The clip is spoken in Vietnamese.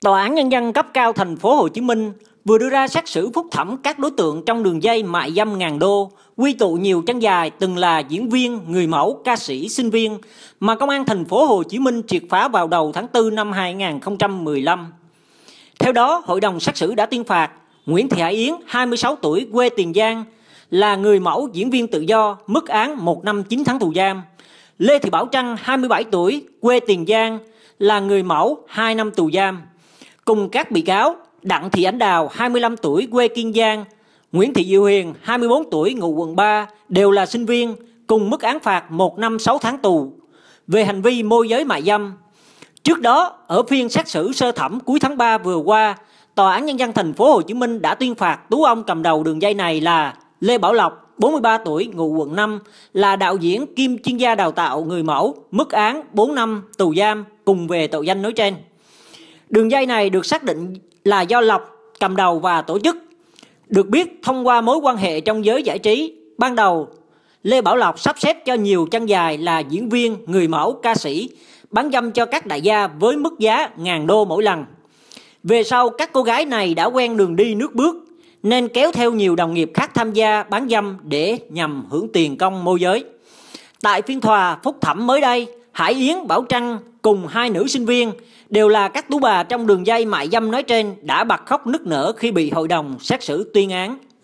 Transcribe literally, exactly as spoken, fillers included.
Tòa án Nhân dân cấp cao thành phố Hồ Chí Minh vừa đưa ra xét xử phúc thẩm các đối tượng trong đường dây mại dâm ngàn đô, quy tụ nhiều chân dài từng là diễn viên, người mẫu, ca sĩ, sinh viên mà Công an thành phố Hồ Chí Minh triệt phá vào đầu tháng tư năm hai nghìn không trăm mười lăm. Theo đó, hội đồng xét xử đã tuyên phạt Nguyễn Thị Hải Yến, hai mươi sáu tuổi, quê Tiền Giang, là người mẫu, diễn viên tự do, mức án một năm chín tháng tù giam. Lê Thị Bảo Trăng, hai mươi bảy tuổi, quê Tiền Giang, là người mẫu, hai năm tù giam. Cùng các bị cáo Đặng Thị Ánh Đào, hai mươi lăm tuổi, quê Kiên Giang, Nguyễn Thị Diệu Huyền, hai mươi bốn tuổi, ngụ quận ba, đều là sinh viên, cùng mức án phạt một năm sáu tháng tù về hành vi môi giới mại dâm. Trước đó, ở phiên xét xử sơ thẩm cuối tháng ba vừa qua, Tòa án Nhân dân thành phố Hồ Chí Minh đã tuyên phạt tú ông cầm đầu đường dây này là Lê Bảo Lộc, bốn mươi ba tuổi, ngụ quận năm, là đạo diễn kiêm chuyên gia đào tạo người mẫu, mức án bốn năm tù giam cùng về tội danh nói trên. Đường dây này được xác định là do Lộc cầm đầu và tổ chức. Được biết, thông qua mối quan hệ trong giới giải trí, ban đầu Lê Bảo Lộc sắp xếp cho nhiều chân dài là diễn viên, người mẫu, ca sĩ bán dâm cho các đại gia với mức giá ngàn đô mỗi lần. Về sau, các cô gái này đã quen đường đi nước bước nên kéo theo nhiều đồng nghiệp khác tham gia bán dâm để nhằm hưởng tiền công môi giới. Tại phiên tòa phúc thẩm mới đây, Hải Yến, Bảo Trăng cùng hai nữ sinh viên đều là các tú bà trong đường dây mại dâm nói trên đã bật khóc nức nở khi bị hội đồng xét xử tuyên án.